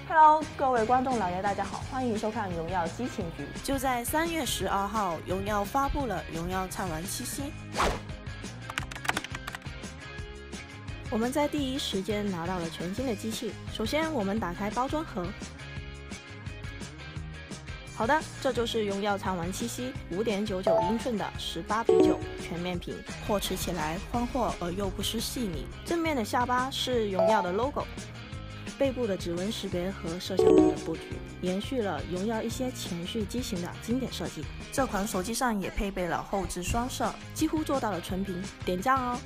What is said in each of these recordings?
Hello， 各位观众老爷，大家好，欢迎收看《荣耀激情局》。 就在3月12号，荣耀发布了荣耀畅玩7夕。我们在第一时间拿到了全新的机器。首先，我们打开包装盒。好的，这就是荣耀畅玩7夕5.99英寸的18:9全面屏，握持起来宽阔而又不失细腻。正面的下巴是荣耀的 logo。 背部的指纹识别和摄像头的布局，延续了荣耀一些前续机型的经典设计。这款手机上也配备了后置双摄，几乎做到了纯屏，点赞哦！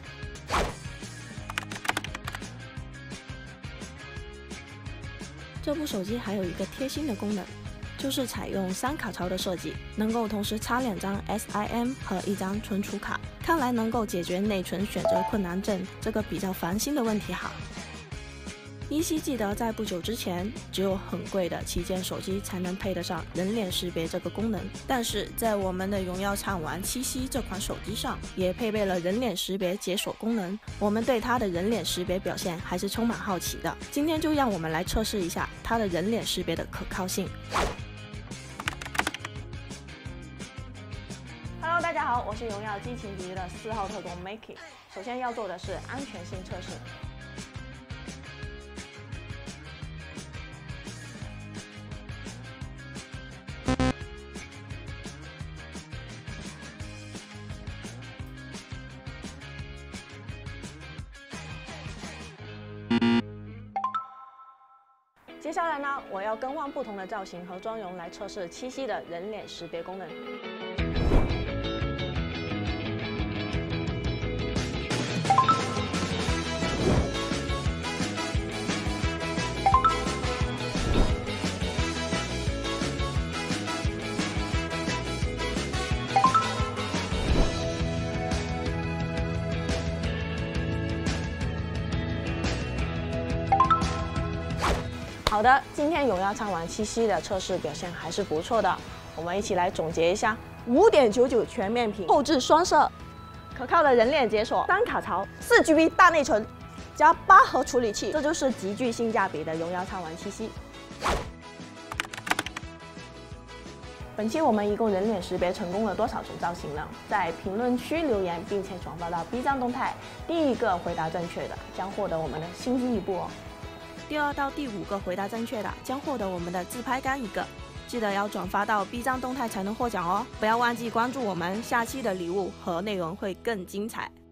这部手机还有一个贴心的功能，就是采用3卡槽的设计，能够同时插2张 SIM 和1张存储卡，看来能够解决内存选择困难症这个比较烦心的问题哈。 依稀记得，在不久之前，只有很贵的旗舰手机才能配得上人脸识别这个功能。但是在我们的荣耀畅玩7夕这款手机上，也配备了人脸识别解锁功能。我们对它的人脸识别表现还是充满好奇的。今天就让我们来测试一下它的人脸识别的可靠性。 Hello， 大家好，我是荣耀激情局的4号特工 Makey。首先要做的是安全性测试。 接下来呢，我要更换不同的造型和妆容来测试7夕的人脸识别功能。好的，今天荣耀畅玩7夕的测试表现还是不错的，我们一起来总结一下：5.99全面屏，后置双摄，可靠的人脸解锁，3卡槽，4GB 大内存，加8核处理器，这就是极具性价比的荣耀畅玩7夕。本期我们一共人脸识别成功了多少种造型呢？在评论区留言并且转发到 B 站动态，第一个回答正确的将获得我们的新机一部哦。 第2到第5个回答正确的将获得我们的自拍杆1个，记得要转发到 B 站动态才能获奖哦！不要忘记关注我们，下期的礼物和内容会更精彩。